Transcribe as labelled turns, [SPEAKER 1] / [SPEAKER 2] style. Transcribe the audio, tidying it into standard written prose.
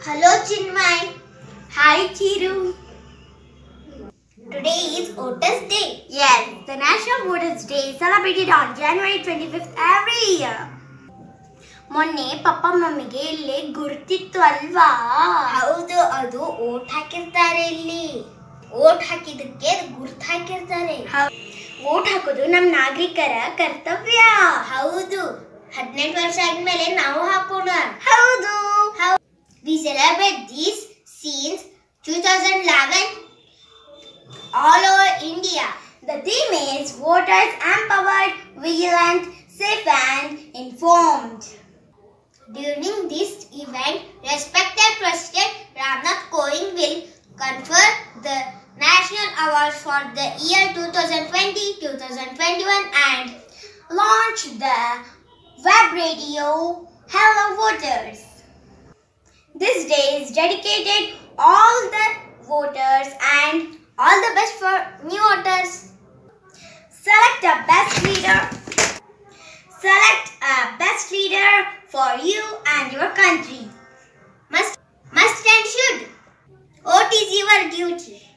[SPEAKER 1] Hello Chinmay. Hi Chiru. Today is Voters Day.
[SPEAKER 2] Yes, the National Voters Day is celebrated on January 25th every year. ಮೊನ್ನೆ ಪಪ್ಪ ಮಮ್ಮಿಗೆ ಇಲ್ಲಿ ಗುರ್ತಿತ್ತು ಅಲ್ವಾ?
[SPEAKER 1] ಹೌದು, ಅದು vote ಹಾಕಿರ್ತಾರೆ ಇಲ್ಲಿ. ವೋಟ್ ಹಾಕಿದಕ್ಕೆ ಗುರ್ತು ಹಾಕಿರ್ತಾರೆ.
[SPEAKER 2] ವೋಟ್ ಹಾಕೋದು ನಮ್ಮ ನಾಗರಿಕರ ಕರ್ತವ್ಯ.
[SPEAKER 1] ಹೌದು, 18 ವರ್ಷ ಆದ್ಮೇಲೆ ನಾವು ಹಾಕೋಣ.
[SPEAKER 2] ಹೌದು.
[SPEAKER 1] We celebrate these since 2011 all over India.
[SPEAKER 2] The theme is voters empowered, vigilant, safe and informed.
[SPEAKER 1] During this event, respected President Ramnath Kovind will confer the National Awards for the year 2020-2021 and
[SPEAKER 2] launch the web radio Hello Voters. This day is dedicated all the voters and
[SPEAKER 1] all the best for new voters.
[SPEAKER 2] Select a best leader. Select a best leader for you and your country.
[SPEAKER 1] Must and should. Vote is your duty.